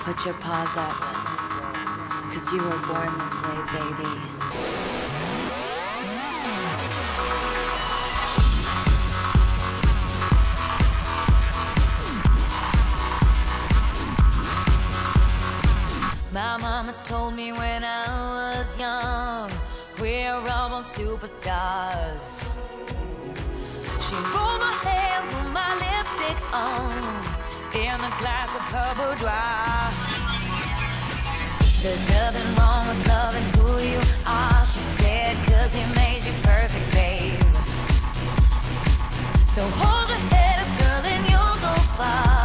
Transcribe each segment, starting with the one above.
Put your paws up, 'cause you were born this way, baby. My mama told me when I was young, we're all born superstars. She rolled my hair, put my lipstick on, in a glass of her boudoir. There's nothing wrong with loving who you are, she said, 'cause he made you perfect, babe. So hold your head up, girl, and you'll go far.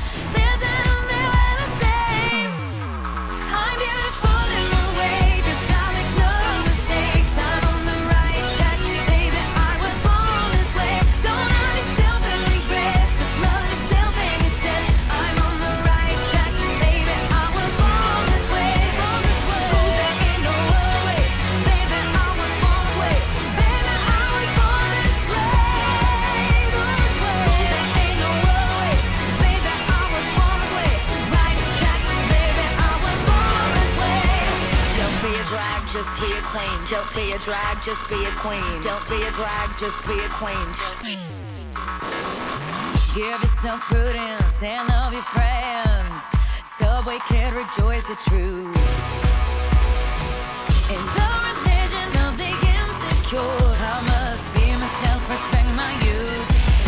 Just be a queen. Don't be a drag, just be a queen. Don't be a drag, just be a queen. Give yourself prudence and love your friends. Subway kid, rejoice your truth. In the religion of the insecure, I must be myself, respect my youth.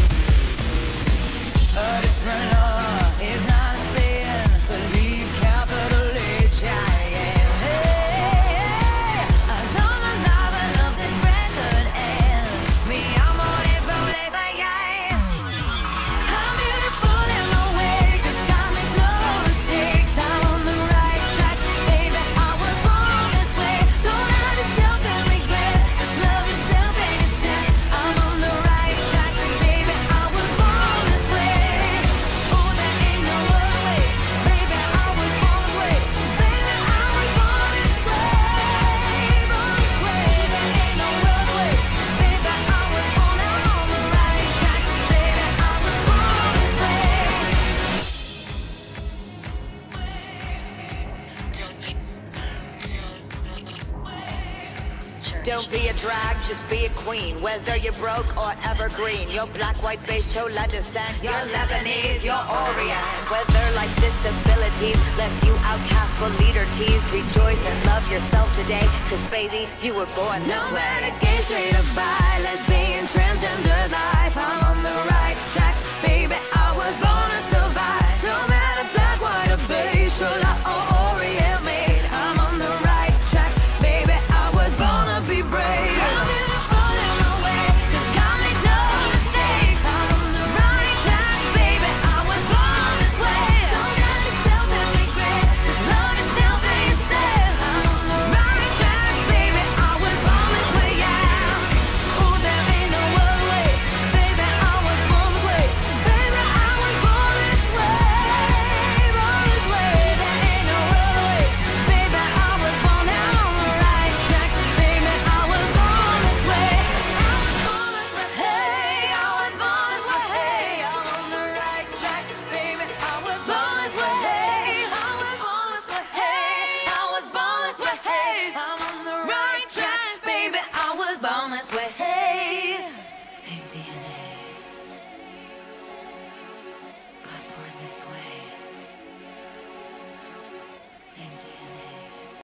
A different law is not a sin. Believe capital H-I-M. Don't be a drag, just be a queen. Whether you're broke or evergreen, you're black, white, beige, chola descent, you're Lebanese, you're Orient. Whether life's disabilities left you outcast but leader teased, rejoice and love yourself today, 'cause baby, you were born this way. No matter gay, straight or bi, lesbian, transgender life, I'm on the right.